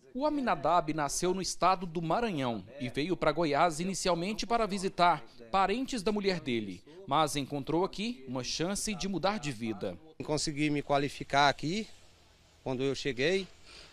O Aminadab nasceu no estado do Maranhão e veio para Goiás inicialmente para visitar parentes da mulher dele, mas encontrou aqui uma chance de mudar de vida. Consegui me qualificar aqui quando eu cheguei,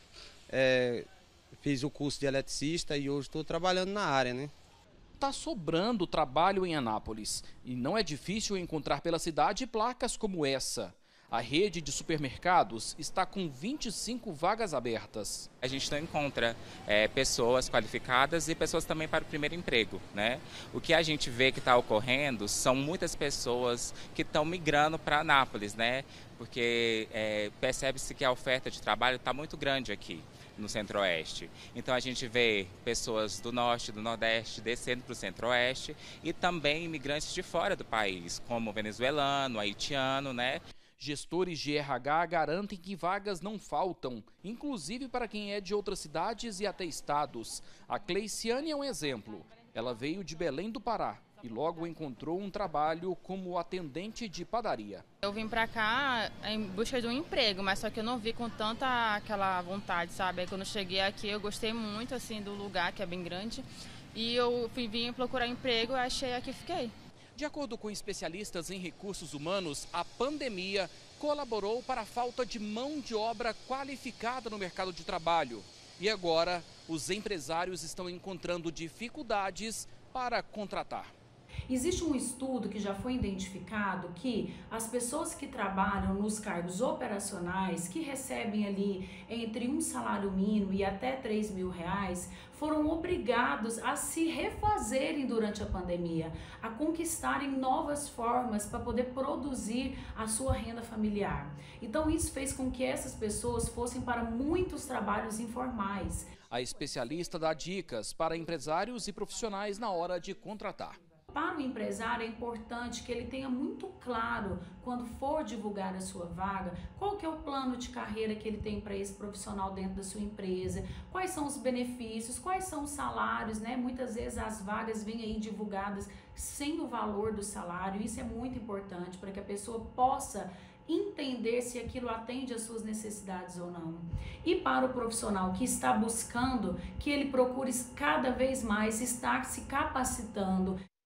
fiz o curso de eletricista e hoje estou trabalhando na área, né? Tá sobrando trabalho em Anápolis e não é difícil encontrar pela cidade placas como essa. A rede de supermercados está com 25 vagas abertas. A gente não encontra pessoas qualificadas e pessoas também para o primeiro emprego, né? O que a gente vê que está ocorrendo são muitas pessoas que estão migrando para Anápolis, né? Porque percebe-se que a oferta de trabalho está muito grande aqui no Centro-Oeste. Então a gente vê pessoas do Norte, do Nordeste descendo para o Centro-Oeste e também imigrantes de fora do país, como venezuelano, haitiano, né? Gestores de RH garantem que vagas não faltam, inclusive para quem é de outras cidades e até estados. A Cleiciane é um exemplo. Ela veio de Belém do Pará e logo encontrou um trabalho como atendente de padaria. Eu vim para cá em busca de um emprego, mas só que eu não vi com tanta aquela vontade, sabe? Aí quando eu cheguei aqui eu gostei muito assim do lugar, que é bem grande, e eu vim procurar emprego, achei aqui e fiquei. De acordo com especialistas em recursos humanos, a pandemia colaborou para a falta de mão de obra qualificada no mercado de trabalho. E agora, os empresários estão encontrando dificuldades para contratar. Existe um estudo que já foi identificado que as pessoas que trabalham nos cargos operacionais, que recebem ali entre um salário mínimo e até R$3.000, foram obrigados a se refazerem durante a pandemia, a conquistarem novas formas para poder produzir a sua renda familiar. Então isso fez com que essas pessoas fossem para muitos trabalhos informais. A especialista dá dicas para empresários e profissionais na hora de contratar. Para o empresário é importante que ele tenha muito claro, quando for divulgar a sua vaga, qual que é o plano de carreira que ele tem para esse profissional dentro da sua empresa, quais são os benefícios, quais são os salários, né? Muitas vezes as vagas vêm aí divulgadas sem o valor do salário, isso é muito importante para que a pessoa possa entender se aquilo atende às suas necessidades ou não. E para o profissional que está buscando, que ele procure cada vez mais estar se capacitando.